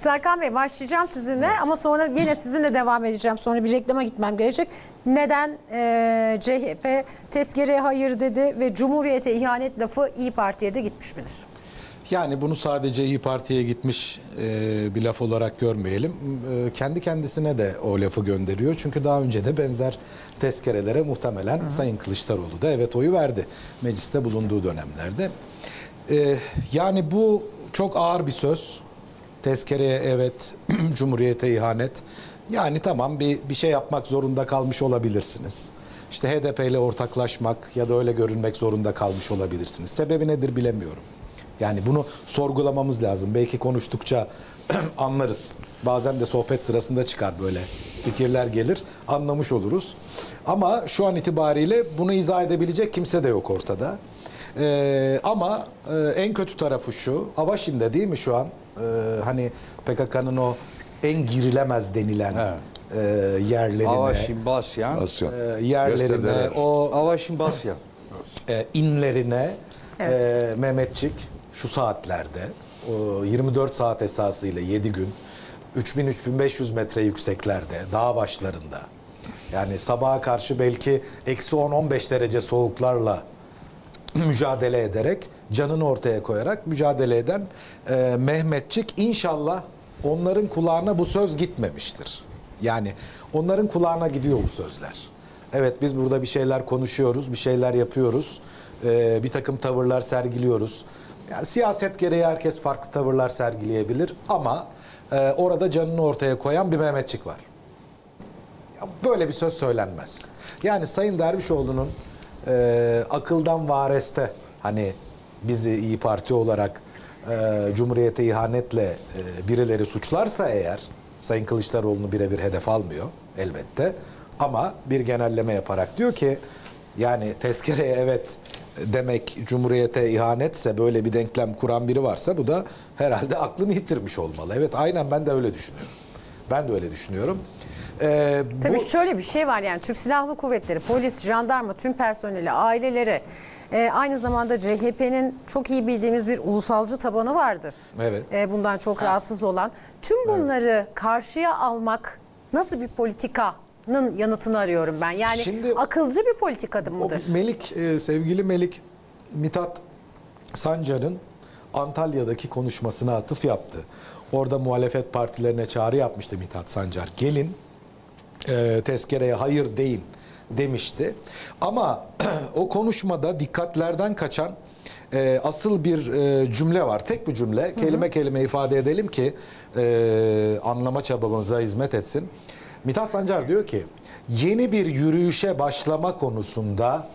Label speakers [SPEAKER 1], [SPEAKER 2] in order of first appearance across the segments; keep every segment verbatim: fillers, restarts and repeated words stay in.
[SPEAKER 1] Serkan Bey, başlayacağım sizinle ama sonra yine sizinle devam edeceğim. Sonra bir reklama gitmem gerekecek. Neden e, C H P tezkereye hayır dedi ve Cumhuriyete ihanet lafı İYİ Parti'ye de gitmiş midir?
[SPEAKER 2] Yani bunu sadece İYİ Parti'ye gitmiş e, bir laf olarak görmeyelim. E, kendi kendisine de o lafı gönderiyor. Çünkü daha önce de benzer tezkerelere muhtemelen Hı. Sayın Kılıçdaroğlu da evet oyu verdi. Mecliste bulunduğu dönemlerde. E, yani bu çok ağır bir söz. Tezkereye evet, Cumhuriyete ihanet. Yani tamam bir, bir şey yapmak zorunda kalmış olabilirsiniz. İşte H D P ile ortaklaşmak ya da öyle görünmek zorunda kalmış olabilirsiniz. Sebebi nedir bilemiyorum. Yani bunu sorgulamamız lazım. Belki konuştukça anlarız. Bazen de sohbet sırasında çıkar böyle fikirler gelir. Anlamış oluruz. Ama şu an itibariyle bunu izah edebilecek kimse de yok ortada. Ee, ama e, en kötü tarafı şu. Avaşin'de değil mi şu an? Ee, hani P K K'nın o en girilemez denilen evet. e, yerlerine.
[SPEAKER 3] Avaşin, Basyan.
[SPEAKER 2] E, yerlerine. O
[SPEAKER 3] Avaşin, Basyan.
[SPEAKER 2] E, inlerine
[SPEAKER 1] evet.
[SPEAKER 2] e, Mehmetçik şu saatlerde o yirmi dört saat esasıyla yedi gün üç bin üç bin beş yüz metre yükseklerde dağ başlarında yani sabaha karşı belki eksi on on beş derece soğuklarla mücadele ederek canını ortaya koyarak mücadele eden e, Mehmetçik inşallah onların kulağına bu söz gitmemiştir. Yani onların kulağına gidiyor bu sözler. Evet biz burada bir şeyler konuşuyoruz, bir şeyler yapıyoruz, e, bir takım tavırlar sergiliyoruz. Yani siyaset gereği herkes farklı tavırlar sergileyebilir ama e, orada canını ortaya koyan bir Mehmetçik var. Ya böyle bir söz söylenmez. Yani Sayın Dervişoğlu'nun e, akıldan vareste hani bizi İYİ Parti olarak e, Cumhuriyete ihanetle e, birileri suçlarsa eğer Sayın Kılıçdaroğlu'nu birebir hedef almıyor elbette ama bir genelleme yaparak diyor ki yani tezkereye evet demek Cumhuriyete ihanetse böyle bir denklem kuran biri varsa bu da herhalde aklını yitirmiş olmalı. Evet aynen ben de öyle düşünüyorum. Ben de öyle düşünüyorum. Ee,
[SPEAKER 1] Tabii
[SPEAKER 2] bu...
[SPEAKER 1] şöyle bir şey var yani Türk Silahlı Kuvvetleri, polis, jandarma, tüm personeli, aileleri e, aynı zamanda C H P'nin çok iyi bildiğimiz bir ulusalcı tabanı vardır.
[SPEAKER 2] Evet.
[SPEAKER 1] E, bundan çok rahatsız olan. Tüm bunları evet. karşıya almak nasıl bir politikanın yanıtını arıyorum ben. Yani Şimdi, akılcı bir politikadı mıdır?
[SPEAKER 2] Melik, e, sevgili Melik Mithat Sancar'ın Antalya'daki konuşmasına atıf yaptı. Orada muhalefet partilerine çağrı yapmıştı Mithat Sancar. Gelin e, tezkereye hayır deyin demişti. Ama o konuşmada dikkatlerden kaçan e, asıl bir e, cümle var. Tek bir cümle. Hı hı. Kelime kelime ifade edelim ki e, anlama çabamıza hizmet etsin. Mithat Sancar diyor ki yeni bir yürüyüşe başlama konusunda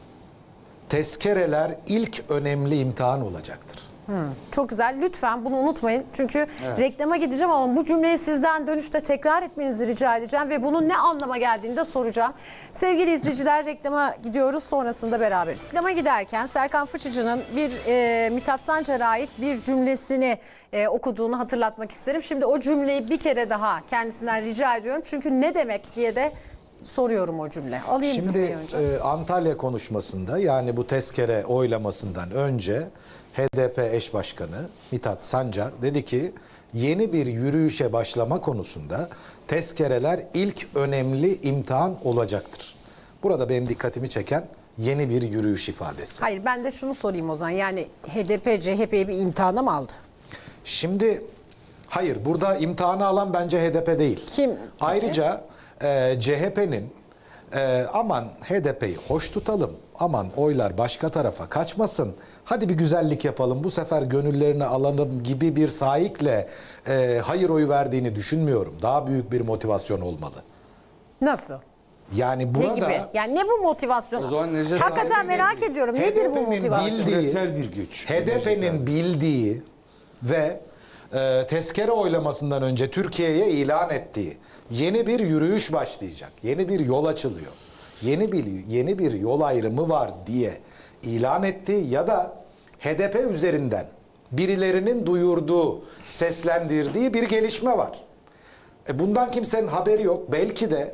[SPEAKER 2] tezkereler ilk önemli imtihan olacaktır.
[SPEAKER 1] Hmm, çok güzel. Lütfen bunu unutmayın. Çünkü evet. reklama gideceğim ama bu cümleyi sizden dönüşte tekrar etmenizi rica edeceğim ve bunun ne anlama geldiğini de soracağım. Sevgili izleyiciler reklama gidiyoruz. Sonrasında beraberiz. Reklama giderken Serkan Fıçıcı'nın bir e, Mithat Sancar'a ait bir cümlesini e, okuduğunu hatırlatmak isterim. Şimdi o cümleyi bir kere daha kendisinden rica ediyorum. Çünkü ne demek diye de soruyorum o cümle. Alayım
[SPEAKER 2] Şimdi e, Antalya konuşmasında yani bu tezkere oylamasından önce H D P eş başkanı Mithat Sancar dedi ki yeni bir yürüyüşe başlama konusunda tezkereler ilk önemli imtihan olacaktır. Burada benim dikkatimi çeken yeni bir yürüyüş ifadesi.
[SPEAKER 1] Hayır ben de şunu sorayım o zaman yani H D P C H P'yi bir imtihana mı aldı?
[SPEAKER 2] Şimdi hayır burada imtihanı alan bence H D P değil.
[SPEAKER 1] Kim?
[SPEAKER 2] Ayrıca e, C H P'nin e, aman H D P'yi hoş tutalım, aman oylar başka tarafa kaçmasın, hadi bir güzellik yapalım bu sefer gönüllerini alalım gibi bir sahikle e, hayır oyu verdiğini düşünmüyorum. Daha büyük bir motivasyon olmalı.
[SPEAKER 1] Nasıl?
[SPEAKER 2] Yani burada...
[SPEAKER 1] Ne gibi? Yani ne bu motivasyon?
[SPEAKER 3] O zaman Necdet
[SPEAKER 1] Hakikaten merak ediyorum. Nedir bu motivasyon?
[SPEAKER 2] Bildiği,
[SPEAKER 3] bir güç.
[SPEAKER 2] H D P'nin bildiği ve e, tezkere oylamasından önce Türkiye'ye ilan ettiği yeni bir yürüyüş başlayacak. Yeni bir yol açılıyor. Yeni bir yeni bir yol ayrımı var diye ilan etti ya da H D P üzerinden birilerinin duyurduğu, seslendirdiği bir gelişme var. E bundan kimsenin haberi yok. Belki de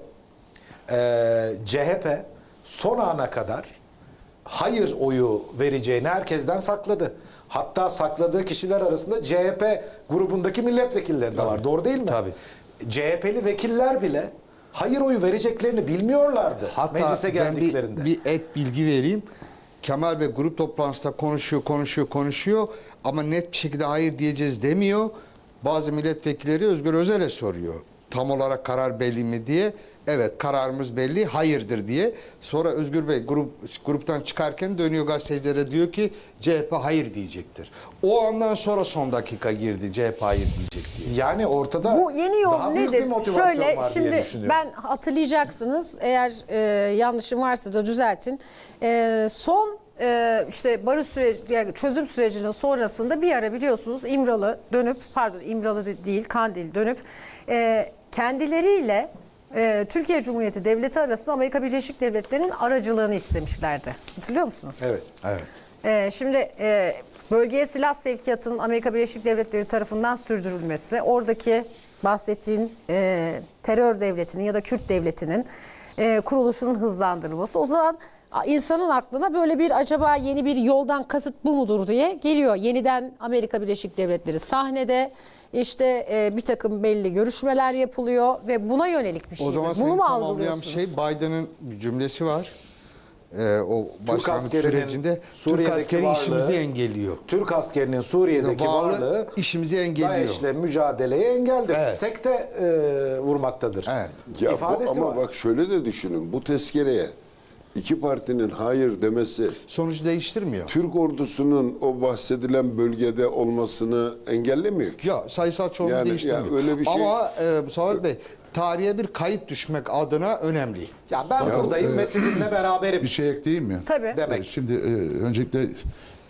[SPEAKER 2] e, C H P son ana kadar hayır oyu vereceğini herkesten sakladı. Hatta sakladığı kişiler arasında C H P grubundaki milletvekilleri de var. Doğru değil mi?
[SPEAKER 3] Tabii.
[SPEAKER 2] C H P'li vekiller bile hayır oyu vereceklerini bilmiyorlardı
[SPEAKER 3] Hatta
[SPEAKER 2] meclise
[SPEAKER 3] ben
[SPEAKER 2] geldiklerinde.
[SPEAKER 3] bir, bir ek bilgi vereyim. Kemal Bey grup toplantısında konuşuyor, konuşuyor, konuşuyor ama net bir şekilde hayır diyeceğiz demiyor. Bazı milletvekilleri Özgür Özel'e soruyor. Tam olarak karar belli mi diye. Evet, kararımız belli, hayırdır diye. Sonra Özgür Bey grup gruptan çıkarken dönüyor gazetecilere, diyor ki C H P hayır diyecektir. O andan sonra son dakika girdi C H P hayır diyecek diye.
[SPEAKER 2] Yani ortada
[SPEAKER 1] Bu yeni yol
[SPEAKER 2] daha büyük
[SPEAKER 1] nedir?
[SPEAKER 2] bir motivasyon
[SPEAKER 1] Şöyle,
[SPEAKER 2] var diye
[SPEAKER 1] şimdi
[SPEAKER 2] düşünüyorum.
[SPEAKER 1] ben hatırlayacaksınız, eğer e, yanlışım varsa da düzeltin. E, son e, işte barış süreci, yani çözüm sürecinin sonrasında bir ara biliyorsunuz İmralı dönüp, pardon İmralı değil Kandil dönüp e, kendileriyle e, Türkiye Cumhuriyeti Devleti arasında Amerika Birleşik Devletleri'nin aracılığını istemişlerdi. Hatırlıyor musunuz?
[SPEAKER 2] Evet.
[SPEAKER 3] Evet.
[SPEAKER 1] Ee, şimdi e, bölgeye silah sevkiyatının Amerika Birleşik Devletleri tarafından sürdürülmesi, oradaki bahsettiğin e, terör devletinin ya da Kürt devletinin e, kuruluşunun hızlandırılması. O zaman a, insanın aklına böyle bir acaba yeni bir yoldan kasıt bu mudur diye geliyor. Yeniden Amerika Birleşik Devletleri sahnede, işte e, bir takım belli görüşmeler yapılıyor ve buna yönelik bir şey.
[SPEAKER 3] O zaman
[SPEAKER 1] Bunu
[SPEAKER 3] seni
[SPEAKER 1] mu
[SPEAKER 3] tamamlayan
[SPEAKER 1] algılıyorsunuz?
[SPEAKER 3] şey Biden'ın bir cümlesi var. Ee, o başlangıç
[SPEAKER 2] askerinin
[SPEAKER 3] sürecinde Türk
[SPEAKER 2] Suriye'deki
[SPEAKER 3] askeri
[SPEAKER 2] varlığı-
[SPEAKER 3] işimizi engelliyor.
[SPEAKER 2] Türk askerinin Suriye'deki
[SPEAKER 3] Varlığı
[SPEAKER 2] varlığı
[SPEAKER 3] işimizi engelliyor.
[SPEAKER 2] DAEŞ'le mücadeleye engeldir.
[SPEAKER 3] Evet.
[SPEAKER 2] Sekte e, vurmaktadır.
[SPEAKER 3] Evet.
[SPEAKER 4] Ya bu,
[SPEAKER 2] İfadesi
[SPEAKER 4] ama
[SPEAKER 2] var.
[SPEAKER 4] bak şöyle de düşünün. Bu tezkereye iki partinin hayır demesi
[SPEAKER 3] Sonucu değiştirmiyor.
[SPEAKER 4] Türk ordusunun o bahsedilen bölgede olmasını engellemiyor ki.
[SPEAKER 3] Ya sayısal çoğunluğu
[SPEAKER 4] Yani-
[SPEAKER 3] değiştirmiyor.
[SPEAKER 4] ya öyle bir şey-
[SPEAKER 3] Ama e, Musavat Bey, tarihe bir kayıt düşmek adına önemli.
[SPEAKER 2] Ya ben
[SPEAKER 5] Ya,
[SPEAKER 2] buradayım
[SPEAKER 5] e,
[SPEAKER 2] ve sizinle beraberim.
[SPEAKER 5] Bir şey ekleyeyim mi?
[SPEAKER 1] Tabii.
[SPEAKER 2] Demek.
[SPEAKER 5] E, Şimdi e, öncelikle e,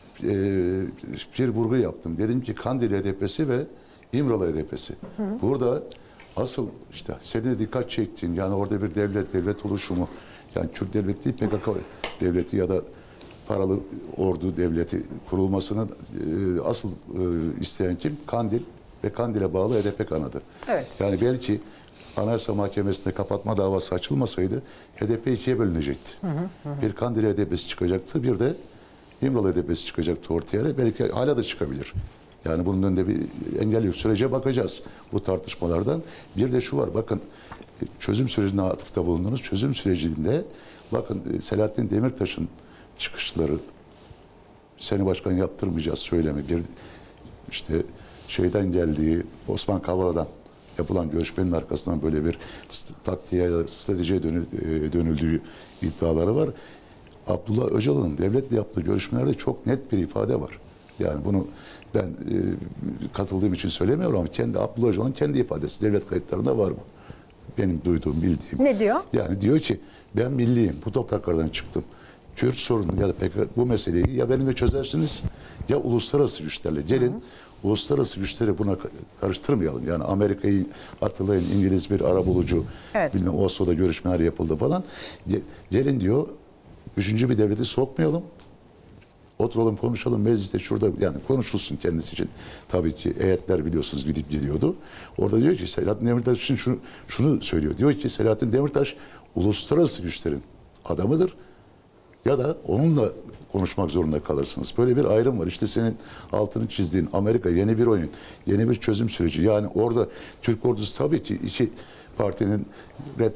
[SPEAKER 5] bir vurgu yaptım. Dedim ki Kandil H D P'si ve İmralı H D P'si. Burada asıl işte senin de dikkat çektiğin, yani orada bir devlet, devlet oluşumu, yani Kürt devleti değil, P K K devleti ya da paralı ordu devleti kurulmasını e, asıl e, isteyen kim? Kandil ve Kandil'e bağlı H D P kanadı.
[SPEAKER 1] Evet.
[SPEAKER 5] Yani belki Anayasa Mahkemesi'nde kapatma davası açılmasaydı H D P ikiye bölünecekti. Bir Kandil H D P'si çıkacaktı, bir de İmralı H D P'si çıkacaktı ortaya. Belki hala da çıkabilir. Yani bunun önünde bir engel yok. Sürece bakacağız bu tartışmalardan. Bir de şu var, bakın çözüm sürecine atıfta bulundunuz. Çözüm sürecinde bakın Selahattin Demirtaş'ın çıkışları, seni başkan yaptırmayacağız söylemi, bir işte şeyden geldiği, Osman Kavala'dan yapılan görüşmenin arkasından böyle bir st- taktiğe ya da stratejiye dönü- e, dönüldüğü iddiaları var. Abdullah Öcalan'ın devletle yaptığı görüşmelerde çok net bir ifade var. Yani bunu ben e, katıldığım için söylemiyorum ama kendi Abdullah Öcalan'ın kendi ifadesi devlet kayıtlarında var bu. Benim duyduğum, bildiğim.
[SPEAKER 1] Ne diyor?
[SPEAKER 5] Yani diyor ki ben milliyim, bu topraklardan çıktım. Kürt sorunu ya da P K K bu meseleyi ya benimle çözersiniz ya uluslararası güçlerle gelin. Hı hı. Uluslararası güçleri buna ka- karıştırmayalım. Yani Amerika'yı hatırlayın, İngiliz bir arabulucu,
[SPEAKER 1] Evet.
[SPEAKER 5] bilmem Oslo'da görüşmeler yapıldı falan. Ge- Gelin diyor, üçüncü bir devleti sokmayalım. Oturalım konuşalım mecliste şurada, yani konuşulsun kendisi için. Tabii ki heyetler biliyorsunuz gidip geliyordu. Orada diyor ki Selahattin Demirtaş için şunu, şunu söylüyor. Diyor ki Selahattin Demirtaş uluslararası güçlerin adamıdır. Ya da onunla konuşmak zorunda kalırsınız. Böyle bir ayrım var. İşte senin altını çizdiğin Amerika yeni bir oyun, yeni bir çözüm süreci. Yani orada Türk ordusu tabii ki iki partinin red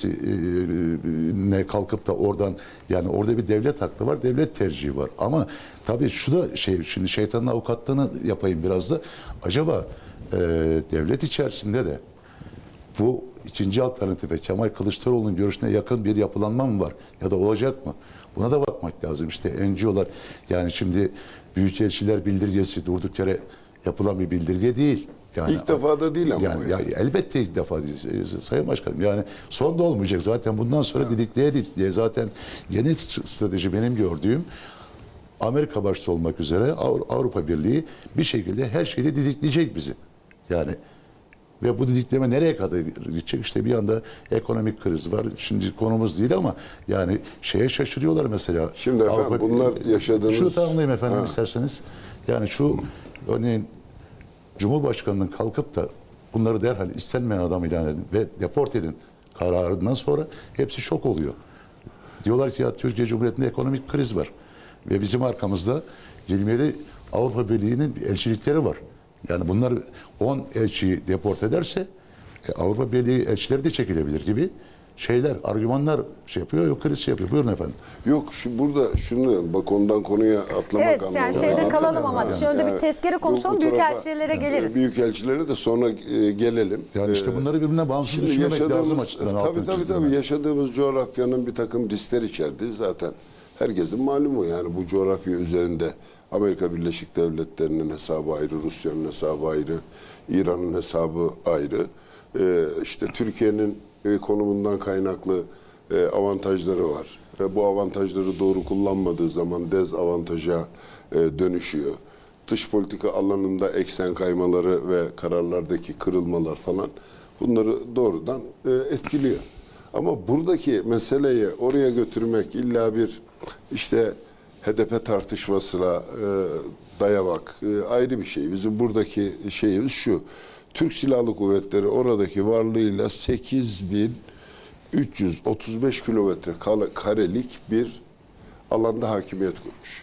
[SPEAKER 5] vermesine kalkıp da oradan, yani orada bir devlet hakkı var, devlet tercihi var. Ama tabii şu da şey, şimdi şeytanın avukatlığını yapayım biraz da. Acaba e, devlet içerisinde de bu ikinci alternatife Kemal Kılıçdaroğlu'nun görüşüne yakın bir yapılanma mı var? Ya da olacak mı? Buna da bakmak lazım. İşte N G O'lar, yani şimdi Büyükelçiler Bildirgesi durduk yere yapılan bir bildirge değil. Yani,
[SPEAKER 4] İlk defa da değil ama
[SPEAKER 5] yani,
[SPEAKER 4] bu
[SPEAKER 5] ya, elbette ilk defa değil Sayın Başkanım. Yani son da olmayacak zaten. Bundan sonra didikleye didikleye zaten yeni strateji benim gördüğüm, Amerika başta olmak üzere Avrupa Birliği bir şekilde her şeyde didikleyecek bizi. Yani ve bu didikleme nereye kadar gidecek? İşte bir yanda ekonomik kriz var. Şimdi konumuz değil ama yani şeye şaşırıyorlar mesela.
[SPEAKER 4] Şimdi efendim bunlar yaşadığınız...
[SPEAKER 5] Şunu tamamlayayım efendim
[SPEAKER 4] Ha.
[SPEAKER 5] isterseniz. Yani şu örneğin Cumhurbaşkanı'nın kalkıp da bunları derhal istenmeyen adam ilan edin ve deport edin kararından sonra hepsi şok oluyor. Diyorlar ki ya Türkiye Cumhuriyeti'nde ekonomik kriz var. Ve bizim arkamızda yirmi yedi Avrupa Birliği'nin elçilikleri var. Yani bunlar on elçiyi deport ederse e, Avrupa Birliği elçileri de çekilebilir gibi şeyler, argümanlar şey yapıyor, yok kriz şey yapıyor. Buyurun efendim.
[SPEAKER 4] Yok şu burada şunu bak ondan konuya atlamak
[SPEAKER 1] Evet yani
[SPEAKER 4] anlamında.
[SPEAKER 1] şeyde
[SPEAKER 4] Yani-
[SPEAKER 1] kalalım ama
[SPEAKER 4] Yani-
[SPEAKER 1] şöyle bir
[SPEAKER 4] yani-
[SPEAKER 1] tezkere
[SPEAKER 4] Yok,
[SPEAKER 1] konuşalım,
[SPEAKER 4] bu tarafa-
[SPEAKER 1] büyükelçilere geliriz.
[SPEAKER 4] Büyükelçilere de sonra e, gelelim.
[SPEAKER 5] Yani işte
[SPEAKER 4] Ee,
[SPEAKER 5] bunları birbirinden bağımsız
[SPEAKER 4] Şimdi
[SPEAKER 5] düşünmemek
[SPEAKER 4] yaşadığımız,
[SPEAKER 5] lazım açıkçası.
[SPEAKER 4] tabii
[SPEAKER 5] altını
[SPEAKER 4] tabii
[SPEAKER 5] çizdim
[SPEAKER 4] tabii
[SPEAKER 5] ben.
[SPEAKER 4] yaşadığımız coğrafyanın bir takım riskler içerdiği zaten herkesin malumu. Yani bu coğrafya üzerinde Amerika Birleşik Devletleri'nin hesabı ayrı, Rusya'nın hesabı ayrı, İran'ın hesabı ayrı. Ee, işte Türkiye'nin e, konumundan kaynaklı e, avantajları var. Ve bu avantajları doğru kullanmadığı zaman dezavantaja e, dönüşüyor. Dış politika alanında eksen kaymaları ve kararlardaki kırılmalar falan bunları doğrudan e, etkiliyor. Ama buradaki meseleyi oraya götürmek illa bir işte H D P tartışmasına e, dayamak e, ayrı bir şey. Bizim buradaki şeyimiz şu. Türk Silahlı Kuvvetleri oradaki varlığıyla sekiz bin üç yüz otuz beş kilometre karelik bir alanda hakimiyet kurmuş.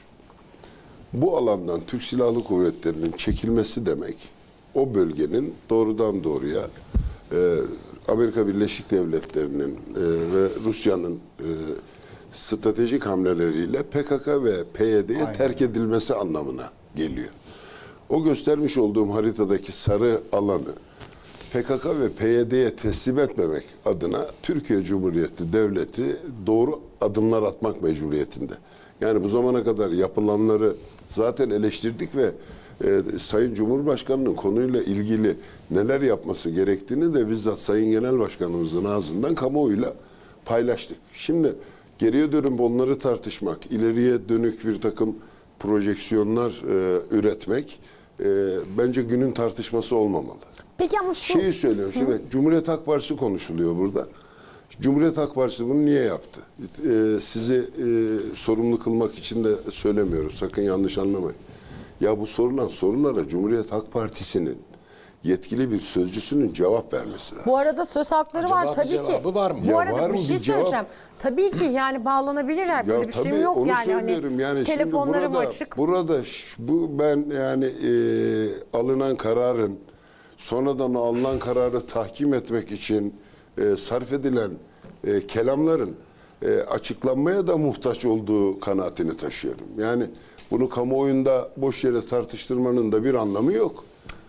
[SPEAKER 4] Bu alandan Türk Silahlı Kuvvetleri'nin çekilmesi demek, o bölgenin doğrudan doğruya e, Amerika Birleşik Devletleri'nin e, ve Rusya'nın e, stratejik hamleleriyle P K K ve P Y D'ye terk edilmesi anlamına geliyor. O göstermiş olduğum haritadaki sarı alanı P K K ve P Y D'ye teslim etmemek adına Türkiye Cumhuriyeti Devleti doğru adımlar atmak mecburiyetinde. Yani bu zamana kadar yapılanları zaten eleştirdik ve e, Sayın Cumhurbaşkanı'nın konuyla ilgili neler yapması gerektiğini de bizzat Sayın Genel Başkanımızın ağzından kamuoyuyla paylaştık. Şimdi geriye dönüp onları tartışmak, ileriye dönük bir takım projeksiyonlar e, üretmek e, bence günün tartışması olmamalı.
[SPEAKER 1] Peki ama şu...
[SPEAKER 4] Şeyi söylüyorum. Şimdi Cumhuriyet Halk Partisi konuşuluyor burada. Cumhuriyet Halk Partisi bunu niye yaptı? Ee, sizi e, sorumlu kılmak için de söylemiyorum. Sakın yanlış anlamayın. Ya bu sorulan sorulara Cumhuriyet Halk Partisi'nin yetkili bir sözcüsünün cevap vermesi lazım.
[SPEAKER 1] Bu arada söz hakları
[SPEAKER 2] Acaba
[SPEAKER 1] var
[SPEAKER 2] bir
[SPEAKER 1] tabii ki.
[SPEAKER 2] cevabı var mı?
[SPEAKER 1] Bu
[SPEAKER 4] Ya
[SPEAKER 1] arada
[SPEAKER 4] var
[SPEAKER 1] bir
[SPEAKER 4] mı
[SPEAKER 1] şey
[SPEAKER 4] bir cevap?
[SPEAKER 1] söyleyeceğim. Tabii ki yani bağlanabilirler. Böyle
[SPEAKER 4] Ya
[SPEAKER 1] bir
[SPEAKER 4] tabii
[SPEAKER 1] şeyim yok
[SPEAKER 4] onu
[SPEAKER 1] yani.
[SPEAKER 4] söylüyorum.
[SPEAKER 1] Hani
[SPEAKER 4] Yani şimdi
[SPEAKER 1] telefonlarım
[SPEAKER 4] burada,
[SPEAKER 1] açık.
[SPEAKER 4] Burada ş- bu ben yani e, alınan kararın sonradan o alınan kararı tahkim etmek için e, sarf edilen e, kelamların e, açıklanmaya da muhtaç olduğu kanaatini taşıyorum. Yani bunu kamuoyunda boş yere tartıştırmanın da bir anlamı yok.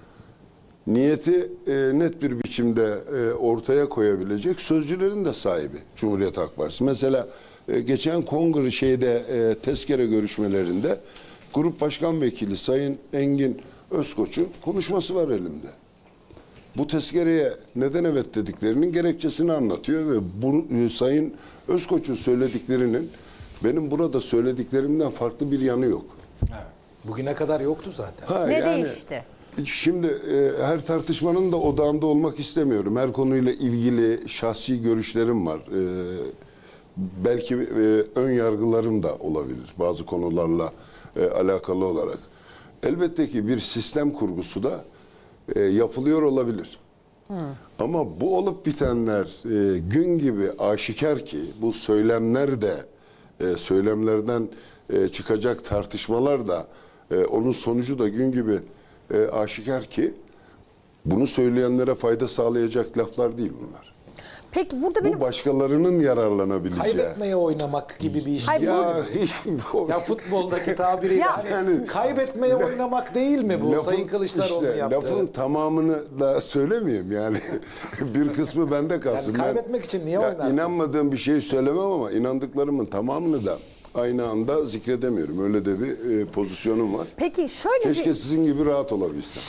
[SPEAKER 4] Niyeti e, net bir biçimde e, ortaya koyabilecek sözcülerin de sahibi Cumhuriyet Halk Partisi. Mesela e, geçen kongre şeyde e, tezkere görüşmelerinde Grup Başkan Vekili Sayın Engin Özkoç'un konuşması var elimde. Bu tezkereye neden evet dediklerinin gerekçesini anlatıyor ve bu e, Sayın Özkoç'un söylediklerinin benim burada söylediklerimden farklı bir yanı yok.
[SPEAKER 2] Bugüne kadar yoktu zaten.
[SPEAKER 4] Ha,
[SPEAKER 1] Ne
[SPEAKER 4] yani-
[SPEAKER 1] değişti?
[SPEAKER 4] Şimdi e, her tartışmanın da odağında olmak istemiyorum. Her konuyla ilgili şahsi görüşlerim var. E, belki e, ön yargılarım da olabilir bazı konularla e, alakalı olarak. Elbette ki bir sistem kurgusu da e, yapılıyor olabilir. Ama bu olup bitenler e, gün gibi aşikar ki bu söylemler de e, söylemlerden e, çıkacak tartışmalar da e, onun sonucu da gün gibi e, aşikar ki bunu söyleyenlere fayda sağlayacak laflar değil bunlar.
[SPEAKER 1] Peki burada benim...
[SPEAKER 4] Bu başkalarının yararlanabileceği.
[SPEAKER 2] Kaybetmeye oynamak gibi bir iş.
[SPEAKER 1] Hayır,
[SPEAKER 2] değil.
[SPEAKER 4] Ya,
[SPEAKER 2] Ya futboldaki tabiriyle
[SPEAKER 1] Ya-
[SPEAKER 2] hani
[SPEAKER 4] Yani-
[SPEAKER 2] kaybetmeye oynamak değil mi bu?
[SPEAKER 4] Lafın-
[SPEAKER 2] Sayın Kılıçdaroğlu'nun
[SPEAKER 4] işte
[SPEAKER 2] yaptığı.
[SPEAKER 4] Lafın tamamını da söylemeyeyim yani. Bir kısmı bende kalsın.
[SPEAKER 2] Yani kaybetmek için niye
[SPEAKER 4] ya
[SPEAKER 2] oynarsın?
[SPEAKER 4] İnanmadığım bir şey söylemem ama inandıklarımın tamamını da aynı anda zikredemiyorum. Öyle de bir e, pozisyonum var.
[SPEAKER 1] Peki şöyle
[SPEAKER 4] Keşke
[SPEAKER 1] bir...
[SPEAKER 4] sizin gibi rahat olabilsem.